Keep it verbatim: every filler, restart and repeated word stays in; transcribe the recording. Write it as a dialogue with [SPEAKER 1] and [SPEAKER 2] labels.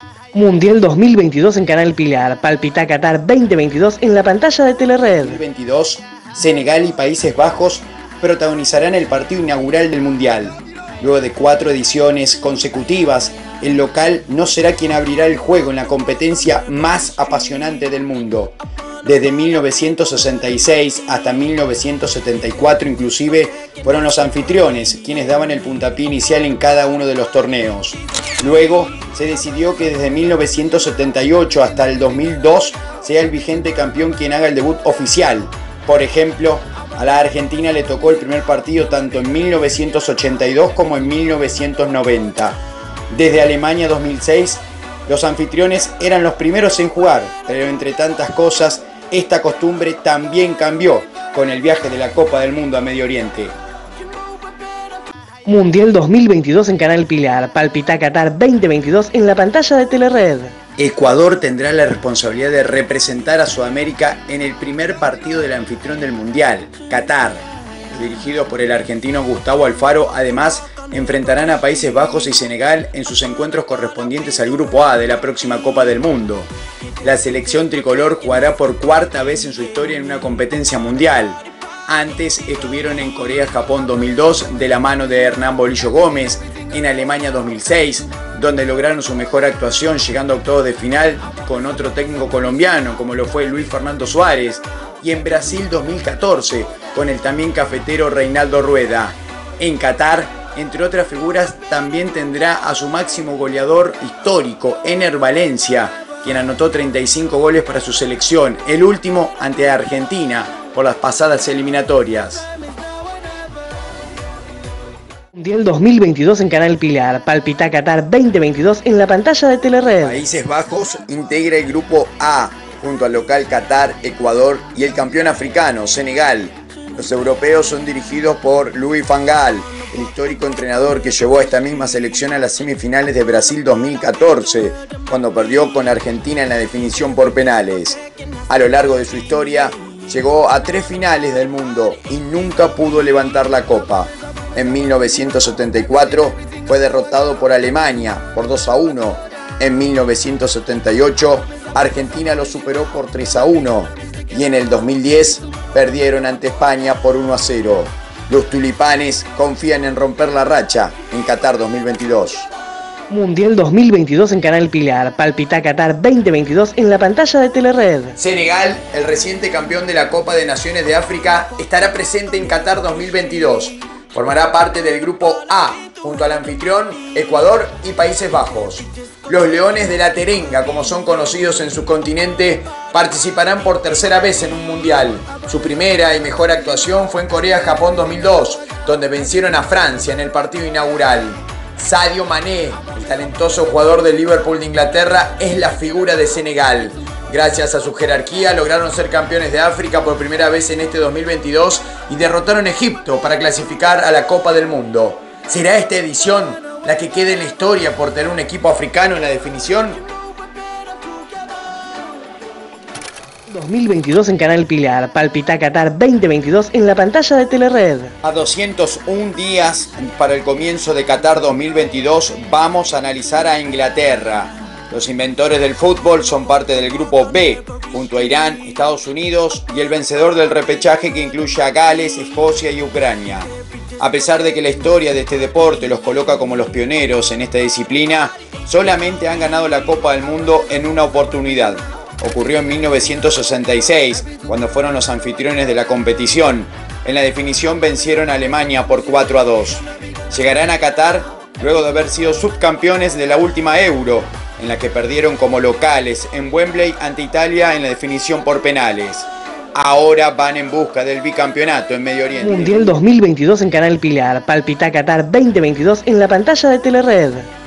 [SPEAKER 1] Mundial dos mil veintidós en Canal Pilar. Palpita Qatar veinte veintidós en la pantalla de Telered.
[SPEAKER 2] dos mil veintidós, Senegal y Países Bajos protagonizarán el partido inaugural del Mundial. Luego de cuatro ediciones consecutivas, el local no será quien abrirá el juego en la competencia más apasionante del mundo. Desde mil novecientos sesenta y seis hasta mil novecientos setenta y cuatro inclusive fueron los anfitriones quienes daban el puntapié inicial en cada uno de los torneos. Luego se decidió que desde mil novecientos setenta y ocho hasta el dos mil dos sea el vigente campeón quien haga el debut oficial. Por ejemplo, a la Argentina le tocó el primer partido tanto en mil novecientos ochenta y dos como en mil novecientos noventa. Desde Alemania dos mil seis, los anfitriones eran los primeros en jugar, pero entre tantas cosas, esta costumbre también cambió con el viaje de la Copa del Mundo a Medio Oriente.
[SPEAKER 1] Mundial dos mil veintidós en Canal Pilar. Palpita Qatar veinte veintidós en la pantalla de Telered.
[SPEAKER 2] Ecuador tendrá la responsabilidad de representar a Sudamérica en el primer partido del anfitrión del Mundial, Qatar. Dirigidos por el argentino Gustavo Alfaro, además enfrentarán a Países Bajos y Senegal en sus encuentros correspondientes al Grupo A de la próxima Copa del Mundo. La selección tricolor jugará por cuarta vez en su historia en una competencia mundial. Antes estuvieron en Corea-Japón dos mil dos de la mano de Hernán Bolillo Gómez, en Alemania dos mil seis, donde lograron su mejor actuación llegando a octavos de final con otro técnico colombiano como lo fue Luis Fernando Suárez, y en Brasil dos mil catorce con el también cafetero Reinaldo Rueda. En Qatar, entre otras figuras, también tendrá a su máximo goleador histórico, Ener Valencia, quien anotó treinta y cinco goles para su selección, el último ante Argentina por las pasadas eliminatorias.
[SPEAKER 1] Mundial dos mil veintidós en Canal Pilar. Palpita Qatar veinte veintidós en la pantalla de Telered.
[SPEAKER 2] Países Bajos integra el Grupo A, junto al local Qatar, Ecuador y el campeón africano, Senegal. Los europeos son dirigidos por Louis van Gaal, el histórico entrenador que llevó a esta misma selección a las semifinales de Brasil dos mil catorce, cuando perdió con Argentina en la definición por penales. A lo largo de su historia, llegó a tres finales del mundo y nunca pudo levantar la copa. En mil novecientos setenta y cuatro fue derrotado por Alemania por dos a uno. En mil novecientos setenta y ocho, Argentina lo superó por tres a uno. Y en el dos mil diez perdieron ante España por uno a cero. Los tulipanes confían en romper la racha en Qatar dos mil veintidós.
[SPEAKER 1] Mundial dos mil veintidós en Canal Pilar. Palpita Qatar veinte veintidós en la pantalla de Telered.
[SPEAKER 2] Senegal, el reciente campeón de la Copa de Naciones de África, estará presente en Qatar dos mil veintidós. Formará parte del Grupo A, junto al anfitrión, Ecuador y Países Bajos. Los Leones de la Terenga, como son conocidos en su continente, participarán por tercera vez en un mundial. Su primera y mejor actuación fue en Corea-Japón dos mil dos, donde vencieron a Francia en el partido inaugural. Sadio Mané, el talentoso jugador del Liverpool de Inglaterra, es la figura de Senegal. Gracias a su jerarquía lograron ser campeones de África por primera vez en este dos mil veintidós y derrotaron a Egipto para clasificar a la Copa del Mundo. ¿Será esta edición la que quede en la historia por tener un equipo africano en la definición?
[SPEAKER 1] dos mil veintidós en Canal Pilar. Palpita Qatar veinte veintidós en la pantalla de Telered.
[SPEAKER 2] A doscientos un días para el comienzo de Qatar dos mil veintidós vamos a analizar a Inglaterra. Los inventores del fútbol son parte del Grupo B, junto a Irán, Estados Unidos y el vencedor del repechaje que incluye a Gales, Escocia y Ucrania. A pesar de que la historia de este deporte los coloca como los pioneros en esta disciplina, solamente han ganado la Copa del Mundo en una oportunidad. Ocurrió en mil novecientos sesenta y seis, cuando fueron los anfitriones de la competición. En la definición vencieron a Alemania por cuatro a dos. Llegarán a Qatar luego de haber sido subcampeones de la última Euro, en la que perdieron como locales en Wembley ante Italia en la definición por penales. Ahora van en busca del bicampeonato en Medio Oriente.
[SPEAKER 1] Mundial dos mil veintidós en Canal Pilar. Palpita Qatar veinte veintidós en la pantalla de Telered.